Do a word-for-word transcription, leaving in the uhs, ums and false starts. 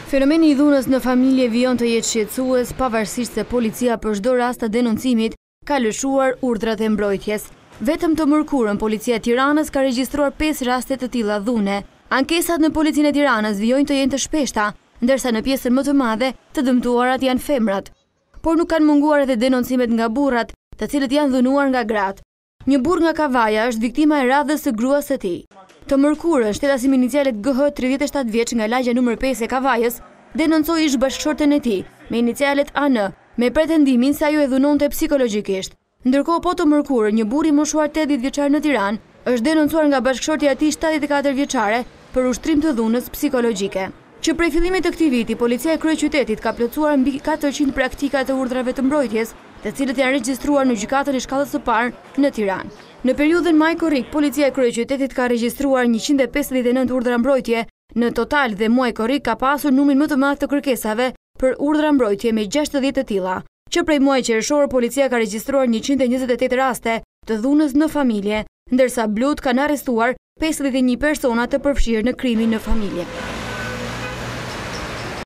Fenomeni i dhunës në familje vijon të jetë shqetësues, pavarësisht se policia për çdo rast të denoncimit ka lëshuar urdhrat e mbrojtjes. Vetëm të mërkurën, policia e Tiranës ka regjistruar pesë raste të tilla dhune. Ankesat në policinë e Tiranës vijojnë të jenë të shpeshta, ndërsa në pjesën më të madhe të dëmtuarat janë femrat. Por nuk kanë munguar edhe denoncimet nga burrat, të cilët janë dhunuar nga gratë. Një burr nga Kavaja është viktima e radhës së gruas së tij. Të mërkurën, shtetasim inicialet G H, tridhjetë e shtatë vjeç nga lagja numër pesë e Kavajës, denoncoi ish bashkëshorten e tij me inicialet A N me pretendimin se ajo e dhunonte psikologjikisht. Ndërkohë po të mërkurën, një burr i moshuar tetëdhjetë vjeçar në Tiranë është denoncuar nga bashkëshortja e tij shtatëdhjetë e katër vjeçare për ushtrim të dhunës psikologjike. Që prej fillimit të këtij viti, policia e kryeqytetit ka plotësuar mbi katërqind praktika të urdhrave të mbrojtjes, të cilët janë regjistruar në gjykatën e shkallës së parë në Tiranë. Në periudhën maj-korrik, policia e kryeqytetit ka regjistruar njëqind e pesëdhjetë e nëntë urdhra mbrojtje në total dhe muaj korrik ka pasur numrin më të madh të kërkesave për urdhra mbrojtje me gjashtëdhjetë të tilla. Që prej muajit qershor, policia ka regjistruar njëqind e njëzet e tetë raste të dhunës në familje, ndërsa blut kanë arrestuar pesëdhjetë e një persona të përfshirë në krimin në familje.